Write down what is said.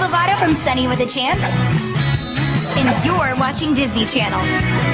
Lovato from Sunny with a Chance, and you're watching Disney Channel.